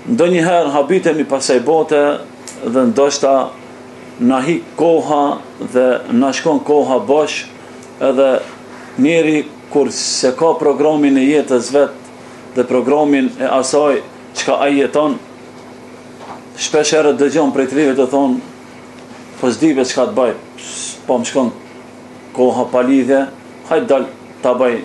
ndonjëherë habitemi pasaj bote dhe ndoshta na hik koha dhe na shkon koha bosh, edhe njeri kur se ka programin e jetës vet dhe programin e asaj çka ai jeton, shpesh herë dëgjon prej trive të thonë, po s'dive çka të baj, po më shkon koha pa lidhje, hajde dal ta bëj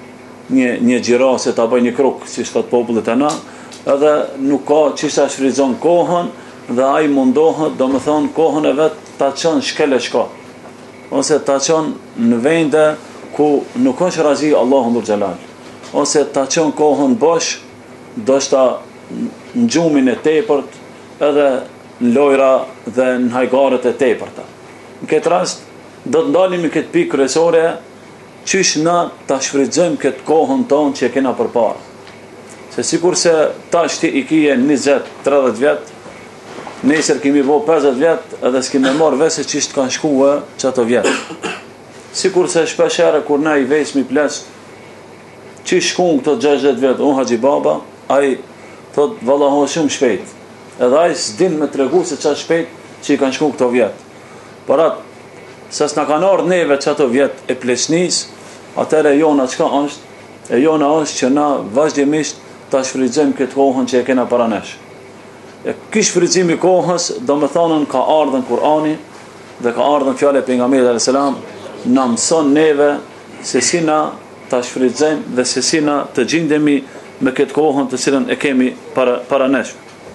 një gjirase, ta bëj një kruk, si thot popullet e na, edhe nuk ka çista shfrytëzon kohën dhe ai mundohet, domethënë kohën e vet ta çon shkele shka, ose ta çon në vende ku nuk është razi Allahu dhul xhelal, ose ta çon kohën bosh, ndoshta në gjumin e tepërt, edhe në lojra dhe në hajgaret e tepërta. Në këtë rast do të ndalemi këtë pikë kryesore, qysh na ta shfrytëzojmë këtë kohën tonë që e kena përpara. Se sikur se tash ti i kije 20-30 vjet, nesër kemi bo 50 vjet, edhe s'kemi marrë vesh se çish të kanë shkuar çato vjet. Sikur se shpesh herë kur na i vesmi ples, çish shkuan këto 60 vjet, unë Haxhi Baba, ai thot vallahu shumë shpejt. Edhe ai s'din me tregu se çfarë shpejt që i kanë shkuar këto vjet. Por atë se s'na kanë ardhur neve çato vjet e pleçnis, atëre jona çka është? E jona është që na vazhdimisht ta shfrytëzojmë këtë kohën që e kena para nesh. E ky shfrytëzim i kohës, domethënë ka ardhur në Kur'ani dhe ka ardhur fjala e pejgamberit alayhis salam, na mëson neve se si na ta shfrytëzojmë dhe se si na të gjendemi me këtë kohën të cilën e kemi para nesh.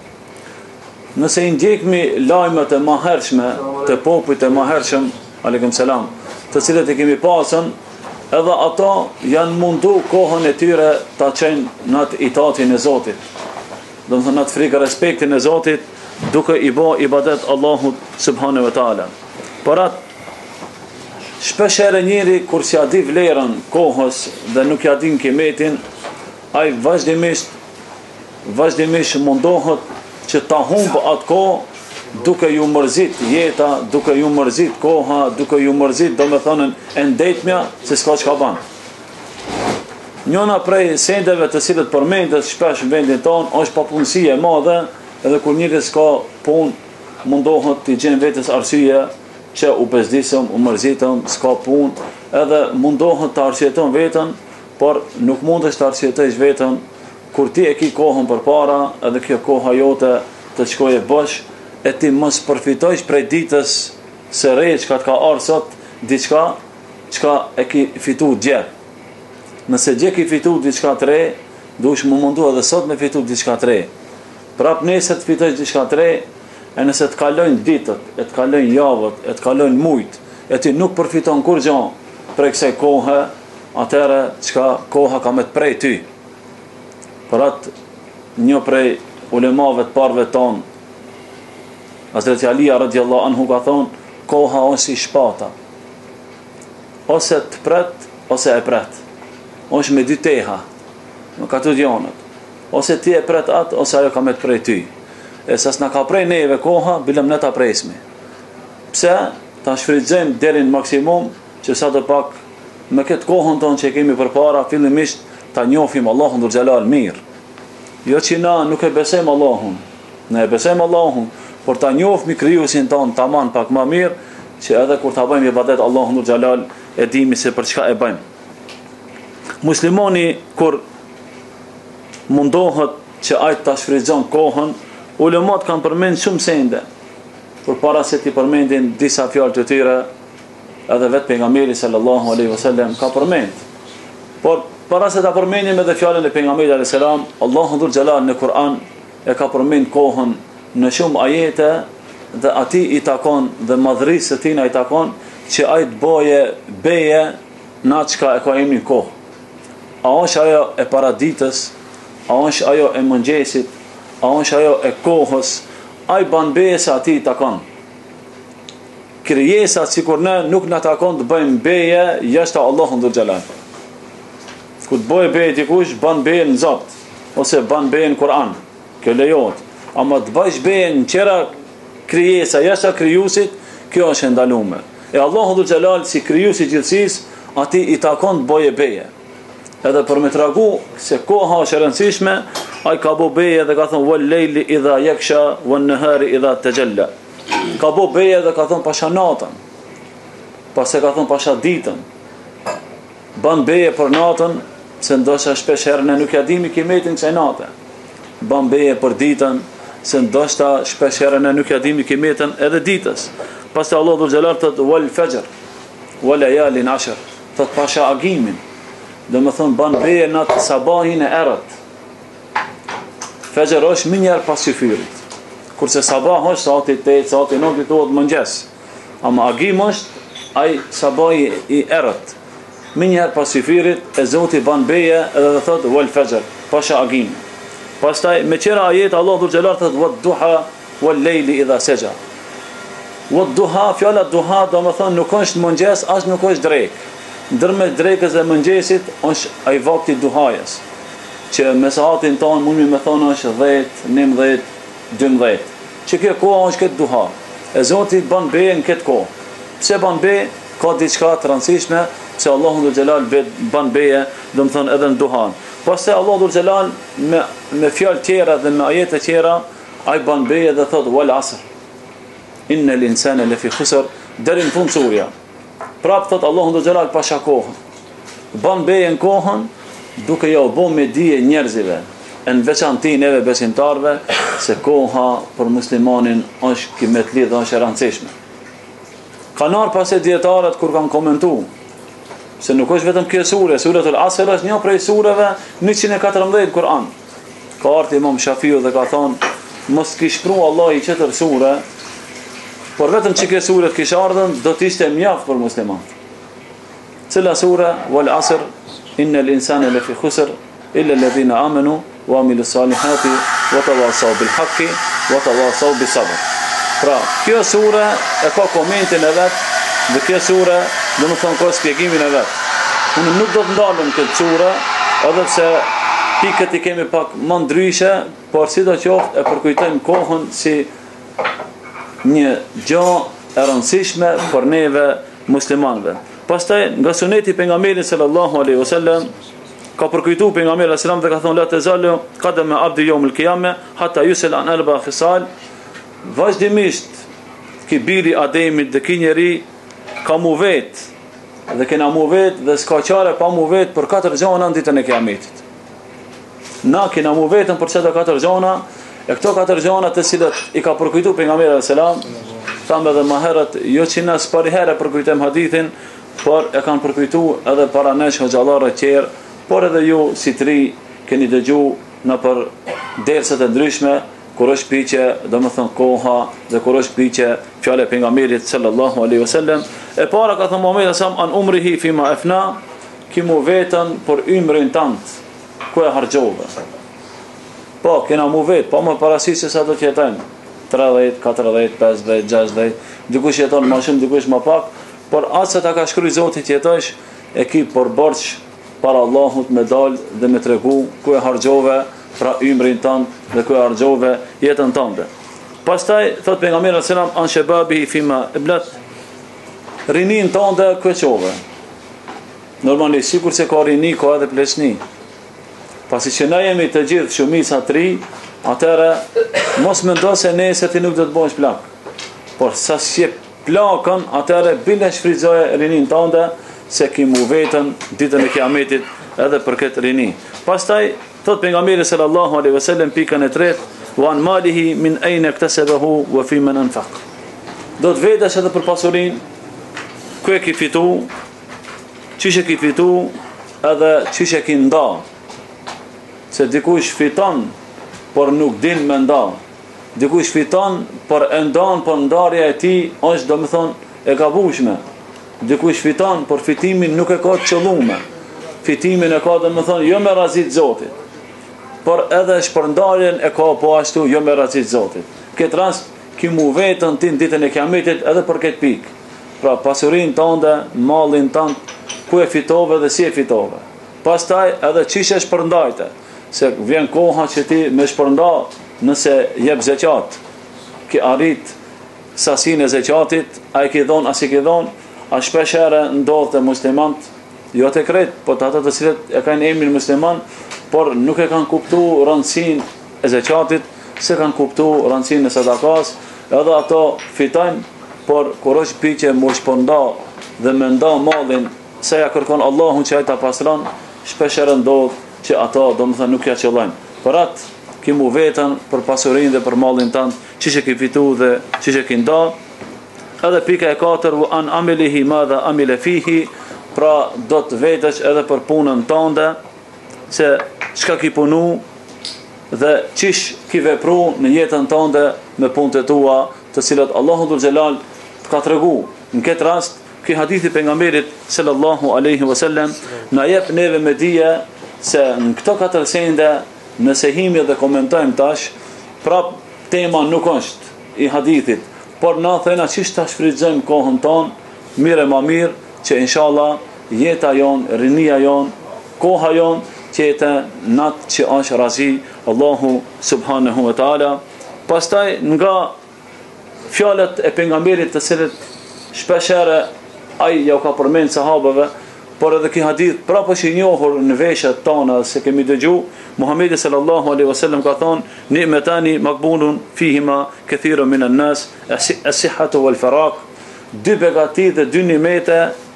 Nëse i ndjekmi lajmet e mahershme të popujt e mahershëm, aleikum selam, të cilët e kemi pasën, edhe ato janë mundu kohën e tyre ta çojnë në atë itatin e Zotit. Domethënë në atë frikë respektin e Zotit, duke i bë ibadet Allahut subhanahu wa taala. Por atë shpesh herë njëri kur s'ja di vlerën kohës dhe nuk ja din kimetin, ai vazhdimisht mundohet që ta humbë atë kohë duke ju mërzit jeta, duke ju mërzit koha, duke ju mërzit domethënën e ndejtmja se s'ka çka ban. Njëna prej sendeve të cilët përmendet shpesh në vendin tonë është papunësia e madhe, edhe kur njëri s'ka punë, mundohet të gjen vetes arsye që u bezdisëm, u mërzitëm, s'ka punë, edhe mundohet të arsyeton veten, por nuk mundesh të arsyetojsh veten kur ti e ki kohën përpara, edhe kjo koha jote të shkojë bosh, e ti mos përfitojsh prej ditës së re çka të ka ardhur sot, diçka çka e ki fitu dje. Nëse dje ki fitu diçka të re, duhesh më mundu edhe sot me fitu diçka të re. Prap nesër të fitojsh diçka të re, e nëse të kalojnë ditët, e të kalojnë javët, e të kalojnë mujt, e ti nuk përfiton kur gjë prej kësaj kohe, atëherë çka koha ka me të prej ty. Për atë një prej ulemave të parëve tonë, Hazreti Alia radiallahu anhu ka thonë, koha është si shpata, ose të pret, ose e pret, është me dy teha, në ka të djonët, ose ti e pret atë, ose ajo ka me të prej ty, e sas në ka prej neve koha, bilem ne ta presmi, pse ta shfrytëzojmë deri në maksimum, që sa të pak, me këtë kohën tonë që kemi përpara, fillimisht ta njohim Allahun dhul xhelal mirë. Jo që na nuk e besojmë Allahun, ne e besojmë Allahun, por ta njohim krijuesin ton tamam pak më mirë, që edhe kur ta bëjmë ibadet Allahun dhul xhelal, e dimi se për çka e bëjmë. Muslimani kur mundohet që ai ta shfrytëzon kohën, ulemat kanë përmend shumë sende, përpara se ti përmendin disa fjalë të tyre, edhe vetë pejgamberi sallallahu alaihi wasallam ka përmend. Por para se ta përmendim edhe fjalën e pejgamberit alayhis salam, Allahu dhul xhelal në Kur'an e ka përmend kohën në shumë ajete dhe atij i takon dhe madhrisë së tij i takon që ai të boje beje në atë çka e ka emrin kohë. A është ajo e paraditës, a është ajo e mëngjesit, a është ajo e kohës, ai ban beje se atij i takon. Krijesat sikur ne nuk na takon të bëjmë beje jashtë Allahut dhul xhelal. Ku të bëjë beje dikush, ban beje në Zot, ose ban beje në Kur'an, kjo lejohet. Ama të bëjsh beje në qera krijesa jashtë krijuesit, kjo është e ndaluar. E Allahu dhul xhelal si krijuesi i gjithësisë, atij i takon të bëjë beje. edhe për me tragu se koha është e rëndësishme, ai ka bo beje dhe ka thonë wal lejli idha yaksha wan nahari idha tajalla. Ka bo beje dhe ka thonë pasha natën, pas e ka thonë pasha ditën. Ban beje për natën, se ndoshta shpesh herë ne nuk ja dimi kimetin kësaj nate. Ban beje për ditën, se ndoshta shpesh herë ne nuk ja dimi kimetin edhe ditës. Pastaj Allah dhul xhelal thotë wal fajr wal layalin ashr, thotë pasha agimin. Dhe më thonë ban beje në atë sabahin e erët. Fajr është minjar pas syfyrit, kurse sabah është saati 8, saati 9 thuhet mëngjes. Ama agim është ai sabahi i erët, minjar pas syfyrit, e Zoti ban beje edhe dhe thotë wal fajr, pasha agim. Pastaj me qira ajet Allah dhul xhelal thotë wad duha wal lejli idha saja. Wad duha, fjala duha do më thonë nuk është mëngjes, as nuk është drek. Ndërmjet drekës dhe mëngjesit është ai vakti duhajës, që me saatin tonë mundi me thonë është 10, 11, 12. Që kjo koha është këtë duha. E Zoti ban beje në këtë kohë. Pse ban beje? Ka diçka të rëndësishme, pse Allahu dhul xhelal ban beje, do të thonë edhe në duhan. Pastaj Allahu dhul xhelal me fjalë tjera dhe me ajete tjera ai ban beje dhe thotë wal asr. Innal insana lafi khusr, deri në fund surja. Prap thot Allahu dhul xhelal pasha kohën. Ban beje në kohën duke ja u bë me dije njerëzive, në veçantë neve besimtarve, se koha për muslimanin është kimetli dhe është e rëndësishme. Kanë ardhur pas dietarët kur kanë komentuar se nuk është vetëm kjo sure, suratul Asr është një prej sureve 114 Kur'an. Ka ardhur Imam Shafiu dhe ka thonë mos ki shkruaj Allah i çetër sure, por vetëm që kjo sure të kishte ardhur do të ishte mjaft për muslimanët. Cila sura? Wal asr innal insana lafi khusr illa alladhina amanu wa amilus salihati wa tawasaw bil haqqi wa tawasaw bis sabr. Pra, kjo sure e ka komentin e vet, dhe kjo sure do të thonë ka shpjegimin e vet. Unë nuk do të ndalem këtë sure, edhe pse pikët i kemi pak më ndryshe, por sidoqoftë e përkujtojmë kohën si një gjë e rëndësishme për neve muslimanëve. Pastaj nga suneti pejgamberit sallallahu alaihi wasallam ka përkujtuar pejgamberi sallallahu alaihi wasallam dhe ka thonë la tazalu qadama abdi yawm al-qiyamah hatta yusal an arba khisal. Vazhdimisht ki biri Ademit dhe ki njeri ka mu vetë dhe kena mu vetë dhe s'ka qare pa mu vetë për 4 gjona në ditën e kiametit. Na kena mu vetën për çdo 4 gjona, e këto 4 gjona të cilët i ka përkujtuar pejgamberi sallallahu alaihi wasallam, thamë edhe më herët, jo që na s'pari herë përkujtojmë hadithin, por e kanë përkujtuar edhe para nesh hoxhallarë të tjerë, por edhe ju si tri keni dëgjuar në për dersat e ndryshme kur është piqe, do më thënë koha, dhe kur është piqe fjale pejgamberit sallallahu alaihi wasallam. E para ka thënë Muhamedi sallallahu alaihi wasallam an umrihi fima afna, ki mu vetën për ymrin tant, ku e harxove. Po, kena mu vetë, po më parasysh se sa do të jetojmë. 30, 40, 50, 60, dikush jeton më shumë, dikush më pak, por atë sa ta ka shkruaj Zoti të jetosh, e ki për borx para Allahut me dal dhe me tregu ku e harxove pra ymrin tënd dhe ku e harxove jetën tënde. Pastaj thot pejgamberi sallallahu alajhi wasallam an shababi fima iblat, rinin tënde ku e çove. Normalisht sikur se ka rini ka edhe pleçni. Pasi që na jemi të gjithë shumica tri, atëra mos mendo se nesër ti nuk do të bësh plak. Por sa sjep plakën, atëra bile shfrytzoje rinin tënde se ki mu vetën ditën e kiametit edhe për këtë rini. Pastaj thot pejgamberi sallallahu alaihi wasallam pikën e tretë, wa an malihi min ayna iktasabahu wa fi man anfaq. Do të vetesh edhe për pasurinë, ku e ke fitu, çish e ke fitu, edhe çish e ke nda. Se dikush fiton, por nuk din me nda. Dikush fiton, por e ndan, por ndarja e tij është domethënë e gabueshme. Dikush fiton, por fitimin nuk e ka të qëlluar. Fitimin e ka domethënë jo me razit Zotit, por edhe shpërndarjen e ka po ashtu jo me razit Zotit. Këtë rast ki mu vetën ti në ditën e kiametit edhe për këtë pikë. Pra pasurinë tënde, mallin tënd, ku e fitove dhe si e fitove. Pastaj edhe çish e shpërndajte, se vjen koha që ti me shpërnda nëse jep zeqat, ki arrit sasinë e zeqatit, a e ki dhon, a si ki dhon, a shpesh herë ndodhte muslimant jo të krejt, po të ata të cilët e kanë emrin musliman, por nuk e kanë kuptuar rëndësinë e zakatit, se kanë kuptuar rëndësinë e sadakas, edhe ato fitojnë, por kur është pikë më shpërnda dhe më nda mallin se ja kërkon Allahun që ai ta pastron, shpeshherë ndodh që ato domethënë nuk ja qellojnë. Por atë kimu vetën për pasurinë dhe për mallin tënd, çish e ke fituar dhe çish e ke nda. Edhe pika e 4, wa an amilihi madha amila fihi, pra do të vetësh edhe për punën tënde, se çka ki punu dhe çish ki vepru në jetën tënde me punët e tua, të cilat Allahu dhul xhelal ka tregu. Në këtë rast, ky hadithi pejgamberit sallallahu alaihi wasallam na jep neve me dije se në këto 4 sende, nëse himi dhe komentojmë tash, prap tema nuk është i hadithit, por na thëna çish ta shfrytëzojmë kohën tonë mirë e ma mirë, që inshallah jeta jon, rinia jon, koha jon, që jetë natë që është razi Allahu subhanahu wa taala. Pastaj nga fjalët e pejgamberit të cilët shpeshherë ai ja ka përmend sahabëve, por edhe ky hadith prapë është i njohur në veshët tona, se kemi dëgju Muhamedi sallallahu alaihi wasallam ka thonë: ni'matani maqbulun fihima kathirun min an-nas, as-sihhatu wal faraq. Dy begati dhe dy nimete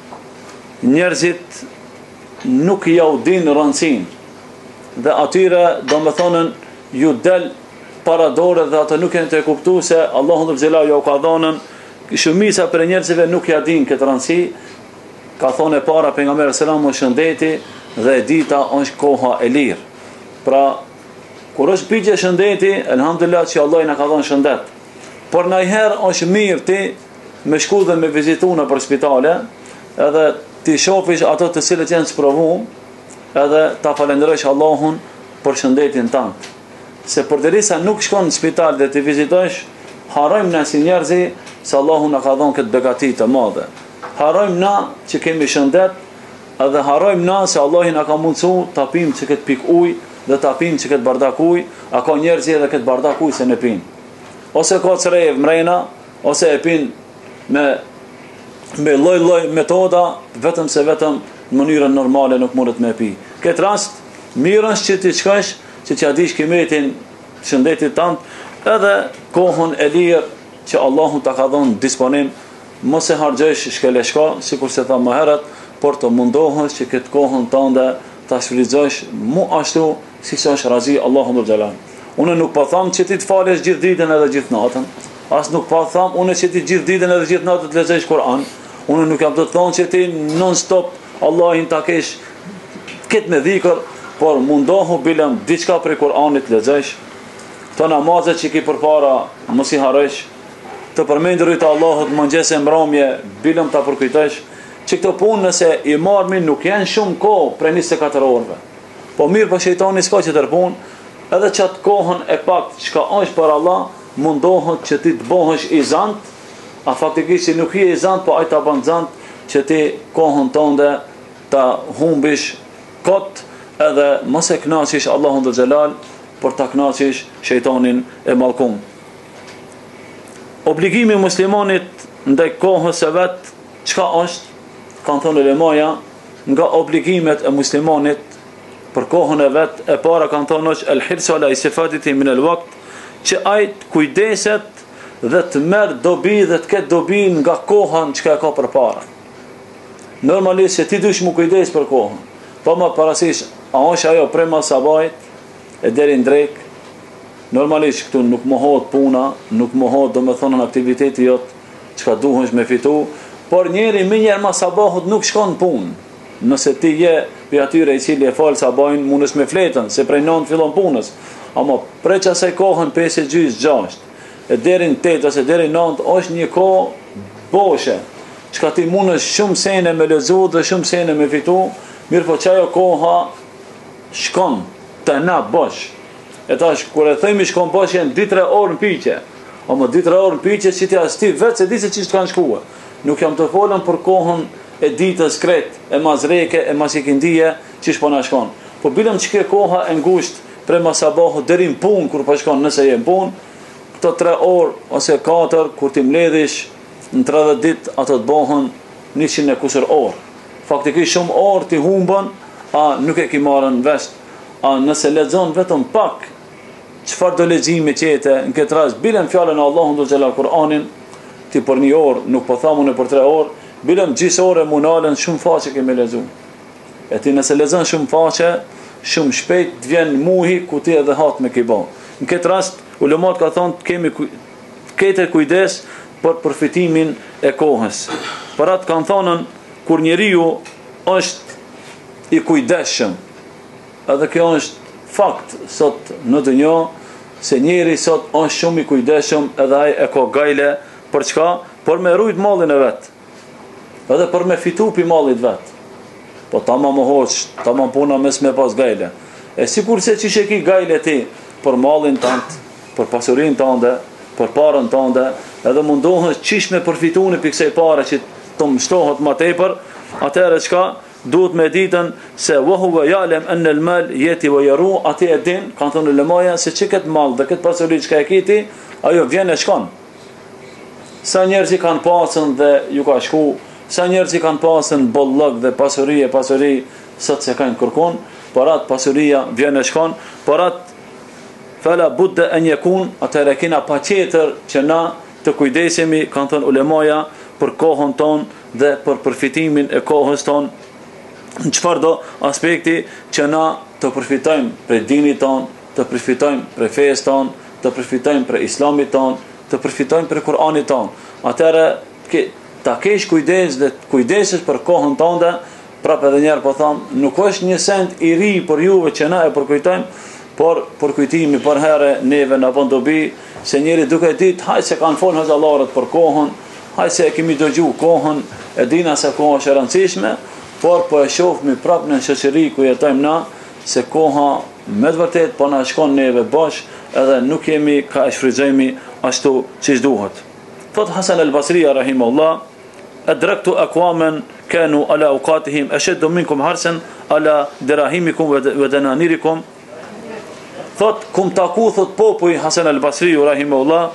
njerëzit nuk ja u din rëndësinë, dhe atyre do më thonën ju del para dore dhe ata nuk janë të kuptuar se Allahu dhul xhelal ju ka dhënën. Shumica për njerëzve nuk ja din këtë rëndësi. Ka thonë e para pejgamberi sallallahu alaihi wasallam shëndeti dhe e dita është koha e lirë. Pra kur është pikë shëndeti, elhamdulillah që Allah i na ka dhënë shëndet. Por ndonjëherë është mirë ti me shku dhe me vizituna për spitale, edhe ti shofish ato të cilët janë sprovuar, edhe ta falenderosh Allahun për shëndetin tënd. Se përderisa nuk shkon në spital dhe ti vizitosh, harrojmë na si njerëzi se Allahu na ka dhënë këtë begati të madhe. Harrojmë na që kemi shëndet, edhe harrojmë na se Allahu na ka mundsuar ta pim që këtë pik ujë dhe ta pim që këtë bardak ujë, a ka njerëz edhe këtë bardak ujë se ne pin. Ose ka çrejë mrena, ose e pin me lloj metoda, vetëm në mënyrën normale nuk mundet me pi. Këtë rast, mirë është që ti shkosh, që t'ja dish kimetin shëndetit tënd, edhe kohën e lirë që Allahu ta ka dhënë disponim, mos e harxhosh shkeleshka, sikur se tha më herët, por të mundohesh që këtë kohën tënde ta shfrytëzosh mu ashtu siç është razi Allahu dhul xhelal. Unë nuk po them që ti të falesh gjithë ditën edhe gjithë natën. As nuk po them unë që ti gjithë ditën edhe gjithë natën të lexosh Kur'an. Unë nuk jam të thonë që ti non stop Allahin ta kesh këtë me dhikër, por mundohu bilem diçka për Kur'anit lexosh. Të namazet që ki përpara mos i harrosh. Të përmendurit të Allahut mëngjese mbrëmje bilem ta përkujtosh. Që këto punë nëse i marmin nuk janë shumë kohë për 24 orëve. Po mirë për shejtani s'ka që tërpun, edhe qatë kohën e pak çka është për Allah, mundohet që ti të bëhesh i zant, a faktikisht që nuk je i zant, po ai ta bën zant që ti kohën tënde ta humbish kot, edhe mos e kënaqësh Allahun dhul xhelal, por ta kënaqësh shejtanin e mallkum. Obligimi i muslimanit ndaj kohës së vet çka është? Kanë thonë ulemaja, nga obligimet e muslimanit për kohën e vet, e para kanë thonë është el-hirsu ala istifadati min al-waqt, që ai kujdeset dhe të merr dobi dhe të ketë dobi nga koha që ka përpara. Normalisht se ti dush mu kujdes për kohën. Po më parasysh, a është ajo prema sabajt e deri në drek? Normalisht këtu nuk mohohet puna, nuk mohohet domethënë aktiviteti jot çka duhesh me fitu, por njeri më njerë ma sabahut nuk shkon punë. Nëse ti je për atyre i cili e falë sabajnë, mundës me fletën, se prej 9 fillon punës. Ama prej qasaj kohën 5:30-6, e deri në 8 ose deri në 9, është një kohë boshe, çka ti mundës shumë sene me lexu dhe shumë sene me fitu, mirë po qajo koha shkon të na bosh. E tash, kur e themi shkon bosh, janë 2-3 orë në piqe. Ama 2-3 orë në piqe që ti as ti vetë se di se ç'është kanë shkuar. Nuk jam të folën për kohën e ditës kret, e mazreke, e masikindije, që po na shkon. Po bilëm që ke koha e ngusht pre masabahu deri në punë, kur po shkon nëse je në punë, këto 3 orë ose 4, kur ti mbledhish në 30 ditë, ato të bëhen 100 e kusur orë. faktikisht shumë orë ti humbën, a nuk e ki marrën vesh, a nëse lexon vetëm pak çfarë do leximi qete, në këtë rast bilen fjalën e Allahut do xhelal Kur'anin, ti për 1 orë, nuk po thamun për 3 orë, bilen gjysë ore munalen shumë faqe kemi lexuar. E ti nëse lexon shumë faqe, shumë shpejt të vjen muhi ku ti edhe hat me kiba. Në këtë rast ulemat ka thonë kemi këtë kujdes për përfitimin e kohës. Për atë kanë thonën kur njeriu është i kujdesshëm, edhe kjo është fakt sot në dunjë, se njeri sot është shumë i kujdesshëm, edhe ai e ka gajle për çka? Për me rujt mallin e vet. Edhe për me fitu pi mallit vet. Po tamam hoç, tamam puna mes me pas gajle. E sikurse çish e ki gajle ti për mallin tënd, për pasurinë tënde, për parën tënde, edhe mundohesh çish me përfituar pi kësaj pare që të mshtohet më tepër, atëherë çka? Duhet me ditën se wa huwa ya'lam anna al-mal yati wa yaru, atë e din, kanë thënë ulemaja se çka këtë mall dhe këtë pasuri çka e kiti, ajo vjen e shkon. Sa njerëz i kanë pasën dhe ju ka shku, sa njerëz i kanë pasën bollok dhe pasuri sot se kanë kërkon, por atë pasuria vjen e shkon, por atë fala budda an yakun, atëherë kena patjetër që na të kujdesemi, kanë thënë ulemaja, për kohën tonë dhe për përfitimin e kohës tonë, në çfarë do aspekti që na të përfitojmë për dinit tonë, të përfitojmë për fesë tonë, të përfitojmë për islamit tonë, të përfitojmë për Kur'anit tonë. Atëherë ta kesh kujdes dhe kujdesesh për kohën tënde, prapë edhe njerë po thonë, nuk është një send i ri për juve që na e përkujtojmë, por përkujtimi për herë neve në vend dobi, se njeri duke ditë, hajë se kanë folë hoxhallarët për kohën, hajë se e kemi dëgju kohën, e dina se kohë është e rëndësishme, por po e shohmi prapë në shoqëri ku jetojmë na, se koha me të vërtet po na shkon neve bash, edhe nuk jemi ka e shfrytëzojmë ashtu siç duhet. Thot Hasan al-Basri rahimahullah, adraktu aqwaman kanu ala awqatihim ashaddu minkum harsan ala dirahimikum wa dananirikum. Thot kum taku thot popull Hasan al-Basri rahimahullah,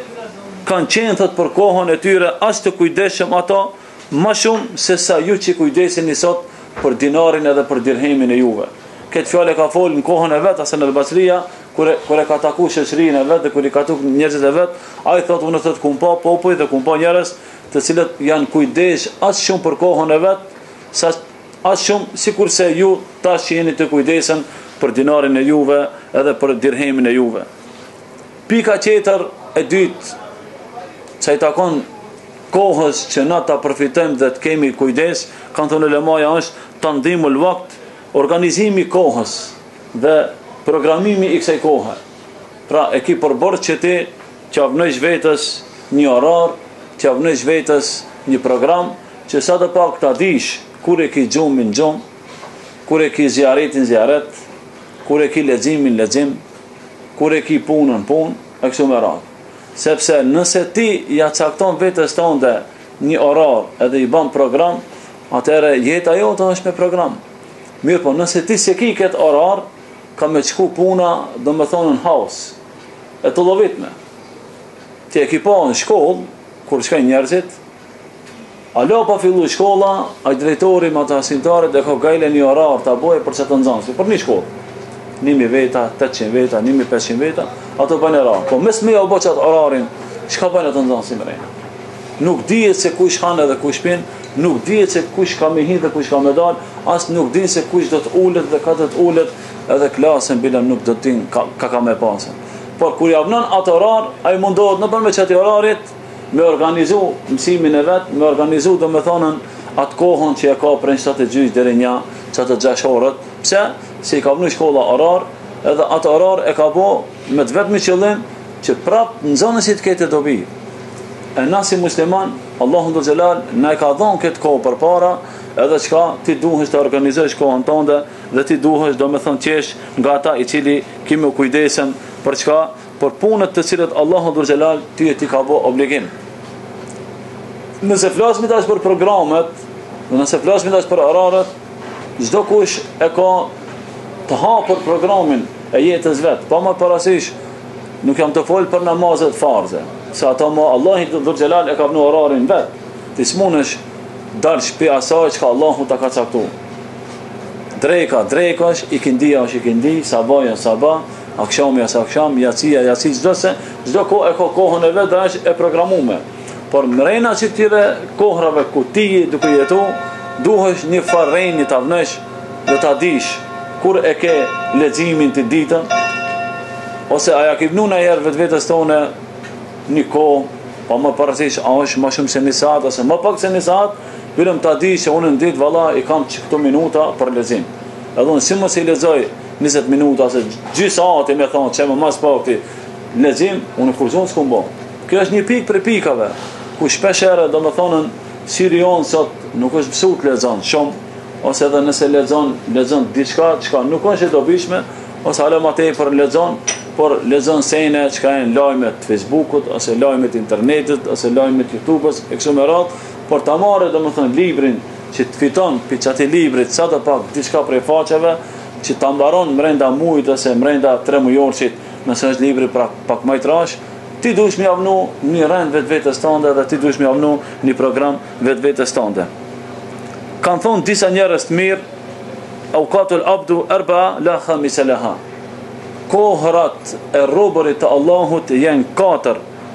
kanë qenë thot për kohën e tyre as të kujdesshëm ato më shumë se sa ju që kujdeseni sot për dinarin edhe për dirhemin e juve. Këtë fjallë ka folë në kohën e vetë, Hasan al-Basria, kur e ka taku shoqërinë e vetë dhe kur i ka taku njerëzit e vetë, ai thotë unë thotë kum pa popull dhe kum pa njerëz të cilët janë kujdes as shumë për kohën e vetë, sa as shumë sikurse ju tash që jeni të kujdesen për dinarin e juve edhe për dirhemin e juve. Pika tjetër e dytë, sa i takon kohës që na ta përfitojmë dhe të kemi kujdes, kanë thënë ulemaja është tandimul waqt, organizimi kohës dhe programimi i kësaj kohe. Pra e ki përbërë që ti qavnësh vetës një orar, qavnësh vetës një program, që sa të pak ta dish kur e ki gjumin gjum, kur e ki zjaretin zjaret, kur e ki leximin lexim, kur e ki punën punë, e kështu me radhë. Sepse nëse ti ja cakton vetës tënde një orar edhe i bën program, atëherë jeta jote është me program. Mirë po, nëse ti se ki këtë orar, ka me qku puna, do me thonë në haus, e të lovitme. Ti e ki pa në shkollë, kur shkajnë njerëzit, alo pa fillu shkolla, a drejtori ma të asimtarit e ka gajle një orar të aboje për që të nëzansi, për një shkollë. 1000 veta, 800 veta, 1500 veta, ato bëjnë orar. Po mes me ja u bo qatë orarin, shka bëjnë të nëzansi më rejnë? Nuk dihet se kush hanë dhe kush pinë, nuk dihet se kush ka me hin dhe kush ka me dal, as nuk dihet se kush do të ulet dhe ka të ulet, edhe klasën bila nuk do të din ka me pasën. Por kur javnon atë orar, ai mundohet në përme qëti orarit me organizu mësimin e vetë, me organizu do me thonën atë kohën që e ka prej 7:30 deri një 6 orët. Pse? Se i ka vënë shkolla orar, edhe atë orar e ka bo me të vetëm qëllim që prapë në zonën si të ketë dobi. E na si musliman, Allahu Dhul Xhelal na e ka dhënë këtë kohë përpara, edhe çka ti duhesh të organizosh kohën tënde dhe ti duhesh do me thënë qesh nga ata i cili kimi u kujdesen për çka, për punët të cilët Allahu Dhul Xhelal ti ka bë obligim. Nëse flasim tash për programet, nëse flasim tash për orarët, çdo kush e ka të hapur programin e jetës vet, pa më parasysh nuk jam të folë për namazet farze, se ato ma Allahi Dhul Xhelal e ka vënë orarin vet. Ti smunesh dalë shpi asaj që ka Allahu ta ka caktu. Dreka është, ikindia është ikindi, sabaja sabah, akshami është aksham, jacia, çdo kohë e ka kohën e vetë, është e programuar. Por mrena që tjere kohrave ku ti duke jetu, duhesh një farrejnë të avnesh dhe ta dish kur e ke leximin të ditën, ose aja ki vnu në herë vetës tone një kohë, pa më përësish a është më shumë se një saat, ose më pak se një saat, vilëm ta di që unë në ditë valla i kam që këto minuta për lexim. Edhe unë si mos i lexoj 20 minuta, ose gjysë ati me thonë që më mas pak të lexim, unë kurzon s'kum bo. Kjo është një pikë për pikave, ku shpeshere do më thonën Sirion sot nuk është mësu të lexon shumë, ose edhe nëse lexon diçka çka nuk është e dobishme, ose hala më tepër lexon, por lexon sene çka janë lajmet të Facebookut, ose lajmet të internetit, ose lajmet të YouTubes, e kështu me radhë, por ta marrë domethënë librin që të fiton për çati librit sa të pak diçka prej faqeve që ta mbaron brenda muajit ose brenda 3 mujorçit, nëse është libri pak më i trash, ti duhesh më javnu një rend vetes tënde dhe ti duhesh më javnu një program vetes tënde. Kan thonë disa njerëz të mirë, awqatul abdu arba la khamisa laha. Kohrat e robërit të Allahut janë 4,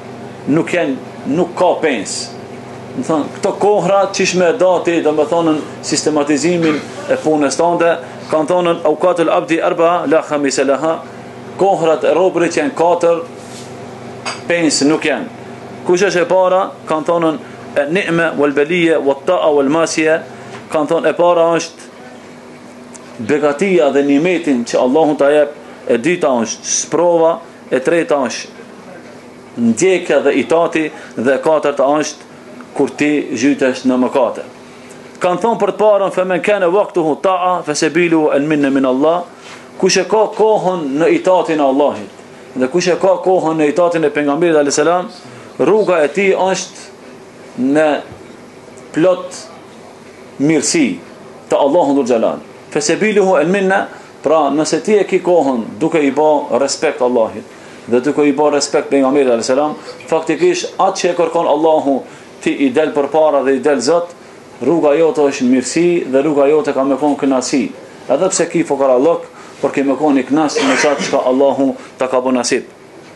nuk ka pensë. Më thonë, këto kohra qish me dati, dhe me thonën sistematizimin e punës tënde, kanë thonën awqatul abdi arba la khamisa laha. Kohrat e robërit janë 4, pensë nuk janë. Kush është e para, kanë thonën e ni'me, wal belije, wal ta'a, wal masje, kanë thonë e para është begatia dhe nimetin që Allahu ta jep, e dyta është sprova, e treta është ndjekja dhe itati, dhe e katërta është kur ti zhytesh në mëkate. Kanë thonë për të parën, femen kene waktuhu ta'a, fesebilu el minne min Allah, kush e ka kohën në itatin e Allahit, dhe kush e ka kohën në itatin e pejgamberit alayhis salam, rruga e tij është në plot mirësi të Allahut dhul xhalal. Fesebiluhu el minna, pra nëse ti e ki kohën duke i bë respekt Allahit dhe duke i bë respekt pejgamberit alayhis salam, faktikisht atë që e kërkon Allahu ti i del përpara dhe i del Zot, rruga jote është mirësi dhe rruga jote ka me konë kënaqësi. Edhe pse ki fukarallok, por ke me konë i kënaqur me çka që Allahu ta ka bën nasip.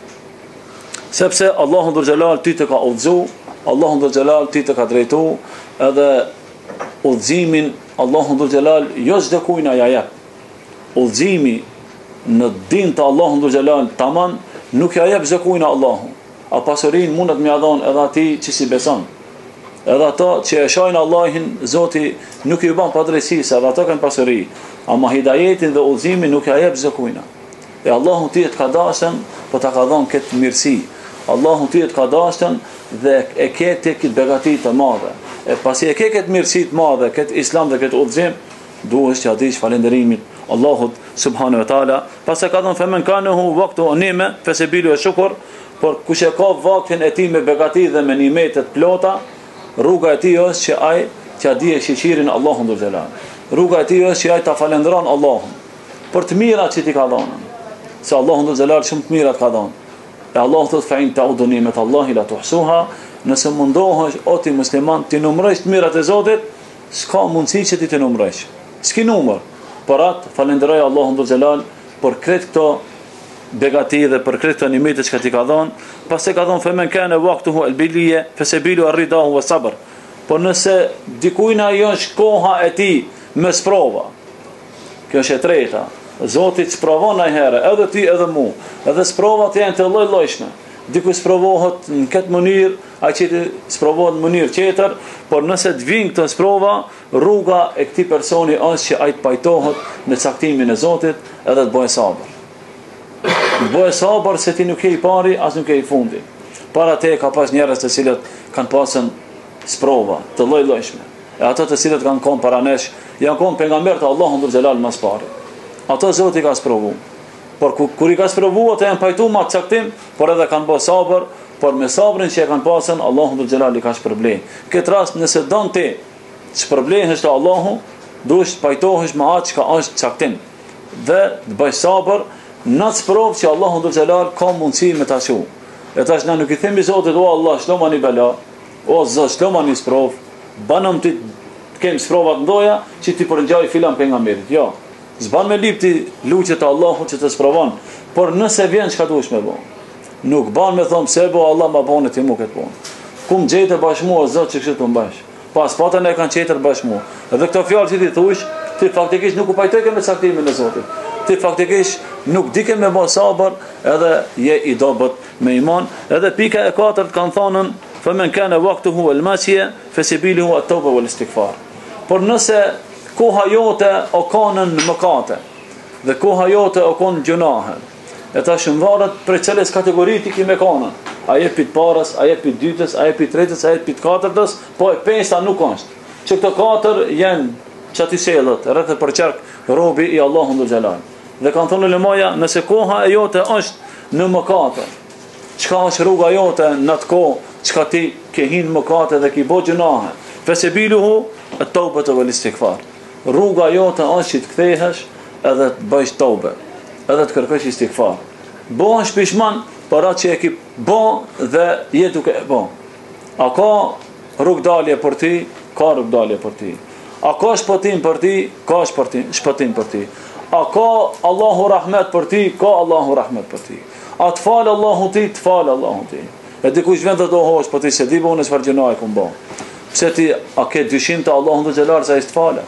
Sepse Allahu dhul xhalal ti të ka udhëzu, Allahu dhul xhalal ti të ka drejtu, edhe udhëzimin Allahu dhul xhalal jo çdo kujt ja jep. Udhëzimi në din të Allahu dhul xhalal tamam nuk ja jep çdo kujt Allahu. A pasurin mundet me ia dhon edhe atij që si beson. Edhe ato që e shohin Allahin, Zoti nuk i bën padrejsi, se edhe ato kanë pasuri. Ama hidajetin dhe udhëzimin nuk ja jep çdo kujt. E Allahu ti të ka dashën, po ta ka dhënë këtë mirësi. Allahu ti të ka dashën dhe e ke ti këtë begati të madhe. E pasi e ke këtë mirësi të madhe, këtë Islam dhe këtë udhëzim, duhesh që adish falenderimin Allahut subhanahu wa taala. Pas e ka dhënë femen kanehu waqtu anime fesebilu shukr, por kush e ka vaktin e tij me begati dhe me nimetet plota, rruga e tij është që ai t'ia dije shiqirin Allahun dhul xhelal. Rruga e tij është që ai ta falendron Allahun për të mirat që ti ka dhënë. Se Allahun dhul xhelal shumë të mirat ka dhënë. E Allah thot fa in ta'udu nimet Allahi la tuhsuha, nëse mundohesh o ti musliman ti numërosh të mirat e Zotit, s'ka mundësi që ti të numërosh. S'ki numër. Por atë falenderoj Allahun dhul xhelal për këtë këto begati dhe për këtë nimetet që ti ka dhënë. Pastaj ka dhënë femen kana waqtuhu al-biliyya fasabilu ar-ridahu wa sabr. Por nëse dikujt ajo është koha e tij me sprova. Kjo është e treta. Zoti të sprovon najherë, edhe ti edhe mu. Edhe sprovat janë të lloj-llojshme. Diku sprovohet në këtë mënyrë, ai që sprovohet në mënyrë tjetër, por nëse të vinë këto sprova, rruga e këtij personi është që ai të pajtohet në caktimin e Zotit edhe të bëjë sabër. Bëjë sabër se ti nuk ke i pari, as nuk ke i fundi. Para te ka pas njerëz të cilët kanë pasën sprova të lloj-llojshme. E ato të cilët kanë qenë para nesh, janë qenë pejgamberët e Allahut dhul xhelal më së pari. Ato Zoti ka sprovu. Por kur i ka sprovu, ato janë pajtuar me caktim, por edhe kanë bërë sabër, por me sabrin që e kanë pasën, Allahu dhul xhelal i ka shpërblen. Këtë rast nëse don ti shpërblehesh te Allahu, duhet të pajtohesh me atë që është caktim. Dhe të bëj sabër në sprovë që Allahu dhul xhelal ka mundësi me ta shoh. E tash na nuk i themi Zotit o Allah, shlomani bela, o Zot, shlomani sprov, banëm ti kem sprovat ndoja që ti përngjaj filan pejgamberit. Jo. S'ban me lip ti luqet e Allahut që të sprovon, por nëse vjen çka duhesh me bë. Nuk ban me thon pse bo Allah ma bane ti mu këtë punë. Kum gjete bashmu o Zot që kështu të mbash. Pas patën e kanë qetër bashmu. Edhe këto fjalë që ti thush, ti faktikisht nuk u pajtoke me caktimin e Zotit. Ti faktikisht nuk dike me bë sabër, edhe je i dobët me iman. Edhe pika e katërt kanë thonën, "Faman kana waqtuhu al-masiya fasibiluhu at-tawba wal-istighfar." Por nëse koha jote o kanën në mëkate dhe koha jote o konë gjunahe, e ta shëmvarët për cilës kategori ti ki me kanën, a je pit parës, a je pit dytës, a je pit tretës, a je pit katërtës, po e pesta nuk është. Që këto katër jenë që ati selët, rrëth e për qerk robi i Allahun dhul Gjelal. Dhe kanë thonë lemaja, nëse koha e jote është në mëkate, qka është rruga jote në të kohë, qka ti ke hinë mëkate dhe ki bo gjunahe, fesebiluhu e tawbet e wal-istighfar. Rruga jote është që të kthehesh edhe të bëjsh tawbe, edhe të kërkosh istighfar. Bëhesh pishman për atë që e ki bë dhe je duke e bë. A ka rrugdalje për ti? Ka rrugdalje për ti. A ka shpëtim për ti? Ka shpëtim për ti. A ka Allahu rahmet për ti? Ka Allahu rahmet për ti. A të falë Allahu ti? Të falë Allahu ti. E dikush vend të dohosh për ti se di bëhën e sfar gjënaj këm bë. Pse ti a ke dyshim të Allahu dhe gjelarë sa i të falë?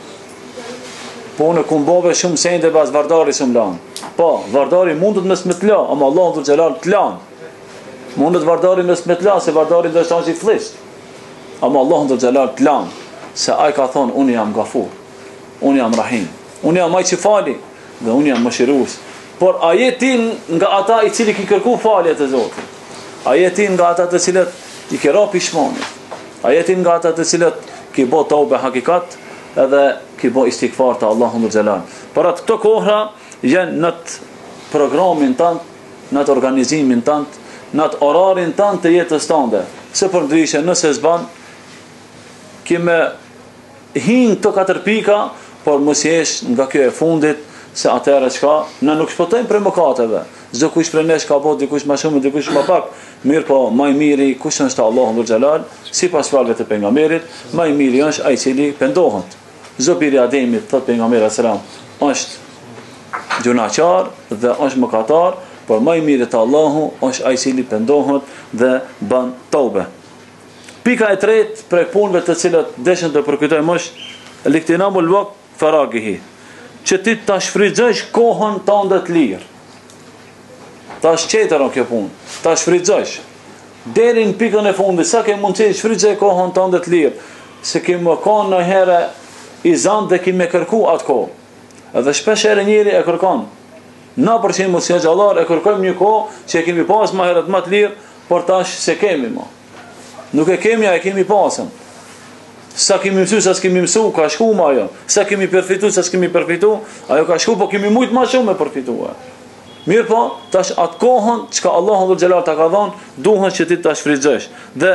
Po unë këm bëve shumë sejnë dhe bas vardari së më lanë. Po, vardari mundet me smetla, ama Allahu dhe gjelarë të lanë. Mundet vardari me smetla, se vardari dhe shtanë që i flisht. Ama Allahu dhe gjelarë të lanë. Se aj ka thonë, unë jam gafur, unë jam rahim, unë jam aj që fali, dhe unë jam mëshirus. Por a jetin nga ata i cili ki kërku faljet e Zotit? A jetin nga ata të cilët i kera pishmanit? A jetin nga ata të cilët ki bo taube hakikat edhe ki bo istighfar të Allahun dhe Gjelal? Për atë këto kohra jenë në të programin tënë, në të organizimin tënë, në të orarin tënë të jetës tënde. Se për ndryshe nëse zban, kime hinë të 4 pika, por mos jesh nga kjo e fundit, se atëre qka, në nuk shpëtojmë për mëkateve. Zdo kush për nesh ka bot, dikush ma shumë, dikush ma pak, mirë po, maj miri, kush është Allahu dhul Gjelal, si pas fjalëve të pejgamberit, maj miri është ai cili pendohet. Zdo biri Ademit, thot pejgamberi sallam, është gjunaqar dhe është mëkatar, por maj miri të Allahu është ai cili pendohet dhe ban taube. Pika e tretë prej punëve të cilët deshen të përkujtojmë është liktinamul waqt faragihi, që ti ta shfrytëzosh kohën tënde të lirë. Ta shqetëron kjo punë, ta shfrytëzosh. Deri në pikën e fundit, sa ke mundësi të shfrytëzoj kohën tënde të lirë, se ke më kanë në herë i zanë dhe ke më kërku atë kohë. Edhe shpesh herë njëri e kërkon. Na për shembull si xhallar e kërkojmë një kohë që e kemi pas më herët më të lirë, por tash se kemi më. Nuk e kemi, a e kemi pasën. Sa kemi mësu, sa s'kemi mësu, ka shku ma ajo. Sa kemi përfitu, sa s'kemi përfitu, ajo ka shku, po kemi mujtë ma shumë me përfitu. Mirë po, tash atë kohën, qka Allahu dhul Gjelal ta ka dhonë, duhesh që ti ta shfrytëzosh.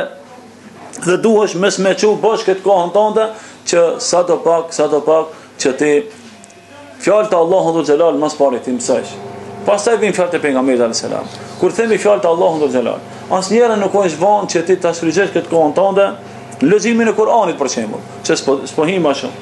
Dhe duhesh me smequ bosh këtë kohën tënde, që sa do pak, që ti fjallë të Allahu dhul Gjelal, mas pari ti mësësh. Pastaj vim fjallë të pejgamberit alayhis salam. Kur themi fjallë të Allahu dhul Gjelal, asnjëherë nuk është vonë që ti ta shfrytëzosh këtë kohën tënde, leximin e Kuranit për shembull, që s'po hi më shumë.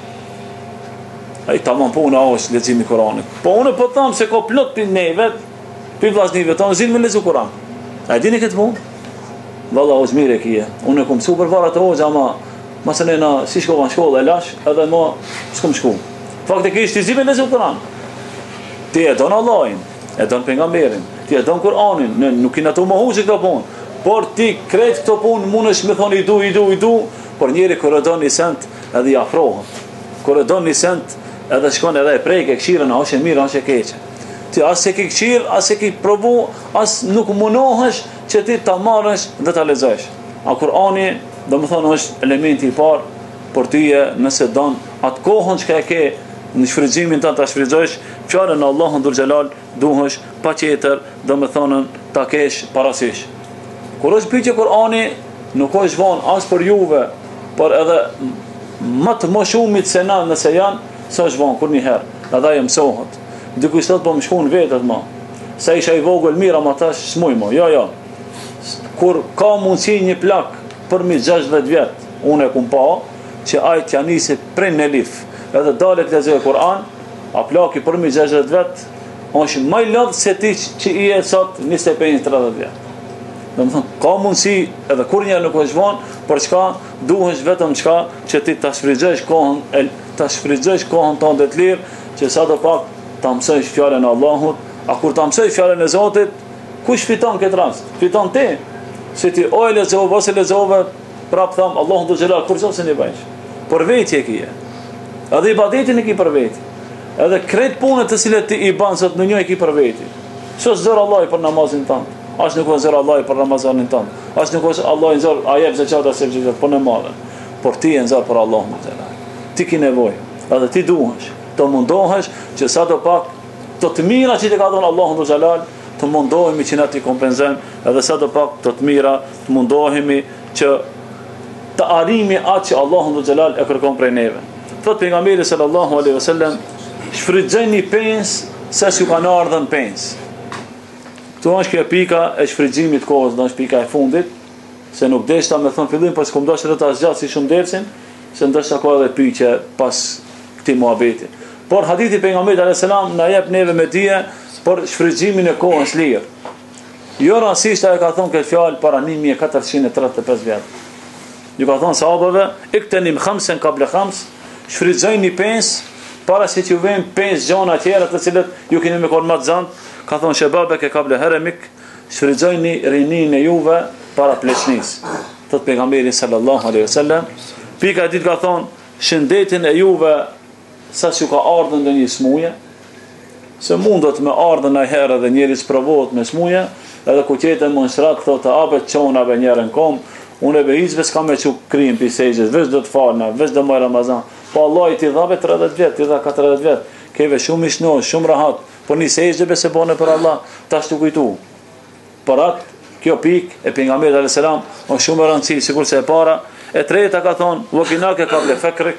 Ai tamam po unë është leximi i Kuranit. Po unë po them se ka plot për neve, për vllaznive tonë zin me lezu Kur'an. A dini këtë punë? Vallahu është mirë kia. Unë kam super para të hoxha, ama mëse na si shkova në shkollë e lash, edhe më s'kam shku. Faktikisht ti zin me lezu Kur'an. Ti e don Allahin, e don pejgamberin, ti e don Kur'anin, nuk i na të mohuj këtë punë. Por ti krejt këto punë mundesh me thonë i du, por njeri kur e don një sent edhe i afrohet. Kur e don një sent edhe shkon edhe e prejke këshirën, a është e mirë, a është e keqe. Ti as e ke këshirë, as e ke provu, as nuk munohesh që ti ta marrësh dhe ta lexosh. A Kur'ani, domethënë është elementi i parë për ty nëse don atë kohën që e ke në shfrytëzimin tënd ta shfrytëzosh, fjalën e Allahut dhul Gjelal duhesh patjetër, domethënë ta kesh parasysh. Kur është pyetje Kur'ani, nuk është vonë as për juve, por edhe më të më shumit se na nëse janë, sa është vonë kur një herë, edhe ajo mësohet. Dikush thot po më shkon vetët më. Sa isha i vogël mirë, ama tash s'muj më. Jo. Kur ka mundësi një plak për mi 60 vjet, unë e kum pa, që ajt janë nisi prej në lif, edhe dalet lezoj Kur'an, a plaki për mi 60 vet, është më i lodh se ti që i e sot 25-30 vjet. Do të thonë, ka mundësi edhe kur një nuk është vonë, për çka duhesh vetëm çka që ti ta shfrytëzosh kohën tonë të lirë, që sadopak ta mësojsh fjalën e Allahut, a kur ta mësojsh fjalën e Zotit, kush fiton këtë rast? Fiton ti. Se ti o e lexove ose lexove, prap tham Allahu do xhelal kur se ne bëjsh. Për vetë e kije. Edhe ibadetin e ki për vetë. Edhe krejt punët të cilet ti i ban sot në një e ki për veti. Së zërë Allah për namazin tënë. Ashtë nuk o zërë Allah për Ramazanin tënë. Ashtë nuk o Allah i zërë a jep zeqat asë zeqat, për në madhe. Por ti e në zërë për Allah më të lajë. Ti ki nevoj. Edhe ti duhesh. Të mundohesh që sa do pak të mira që ti ka thonë Allah më të lajë, të mundohemi që na ti kompenzojmë, edhe sa do pak të mira të mundohemi që të arimi atë që Allah më të lajë e kërkon prej neve. Thot pejgamberi sallallahu alaihi wasallam, shfrytëzoni pensë se s'ju kanë ardhën pensë. Këtu është kjo pika e shfrytëzimit të kohës, është pika e fundit, se nuk deshta me thon fillim, por s'kum dashur të zgjat si shumë dersin, se ndoshta ka edhe pyetje pas këtij muhabeti. Por hadithi pejgamberit alayhis salam na jep neve me dije për shfrytëzimin e kohës lirë. Jo rastisht ai ka thonë këtë fjalë para 1435 vjet. Ju ka thonë sahabëve, iktenim khamsen qabla khams, shfrytëzoni pensë para se t'ju vjen 5 gjona tjera të cilët ju keni me kon më të zënë, ka thonë shebabek e kable heremik, shfrytëzoni rinin e juve para pleçnis. Thot pejgamberi sallallahu alaihi wasallam, pika e ditë ka thonë, shëndetin e juve sa s'ju ka ardhur ndonjë smuje, se mundot me ardhur në herë dhe njeris provohet me smuje, edhe ku qete monstrat thotë apet çonave njërën kom, unë e behizve s'ka me që krim pisejgjës, veç do të falna, veç do më Ramazan. Po Allah i ti dhabe 30 vjet, ti dha 40 vjet, keve shumë i shnosh, shumë rahat, por një sejgjë bese bone për Allah, ta shtu kujtu. Për atë, kjo pik e pejgamberit alayhis salam, o shumë e rëndësi, sikur se e para, e treta ka thonë, wakinake ka ble fekrik,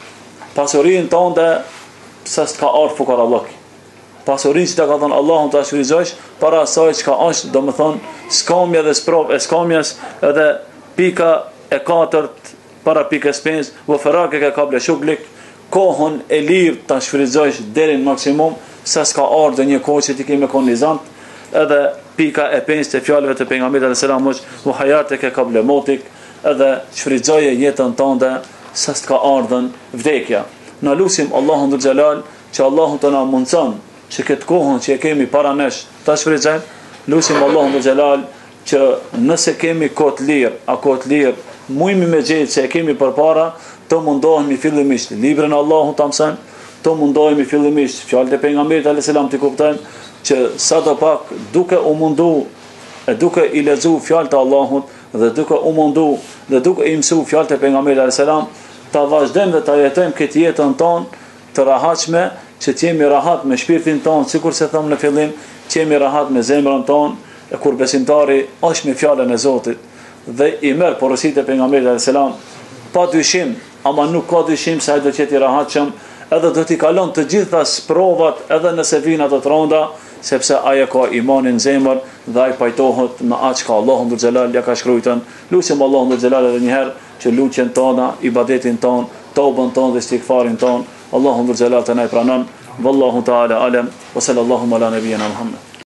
pasurin tonë se s'ka ardhur fukarallëk. Pasurin që ta ka thonë Allahun ta shfrytëzosh, para asaj që ka është, do më thonë, skamja dhe sprov e skamjas, edhe pika e katërt, para pikës 5, vëferake ka kable shuglik, kohën e lirë ta shfrytëzosh deri në maksimum, sa s'ka ardhur një kohë që ti kemi konizant, edhe pika e 5 të fjalëve të pejgamberit alayhis salam është vahayateke kable motik, edhe shfrytëzoje jetën tënde sa s'ka ardhur vdekja. Na lutim Allahun dhul xhelal që Allahu të na mundson që këtë kohën që e kemi para nesh ta shfrytëzojmë, lutim Allahun dhul xhelal që nëse kemi kohë të lirë, a kohë të lirë mujmi me gjetë që e kemi për para, të mundohemi fillimisht librin Allahu të mësën, të mundohemi fillimisht fjalët e pejgamberit alayhis salam të kuptojmë që sa do pak duke u mundu e duke i lexu fjalët e Allahut dhe duke u mundu dhe duke i mësu fjalët e pejgamberit alayhis salam, ta vazhdojmë dhe ta jetojmë këtë jetën tonë të rahatshme, që të jemi rahat me shpirtin tonë, sikur se them në fillim, që jemi rahat me zemrën tonë, e kur besimtari është me fjalën e Zotit dhe i merr porositë e pejgamberit alayhis salam, pa dyshim, ama nuk ka dyshim se ai do të jetë i rahatshëm, edhe do t'i kalon të gjitha provat, edhe nëse vijnë ato të rënda, sepse ai ka imanin në zemër dhe ai pajtohet me atë që Allahu dhul xhelal ja ka shkruajtur. Lutim Allahun dhul xhelal edhe një herë që lutjen tona, ibadetin ton, tobën ton dhe istighfarin ton, Allahu dhul xhelal të na pranon. Wallahu ta'ala alam wa sallallahu ala nabiyyina Muhammad.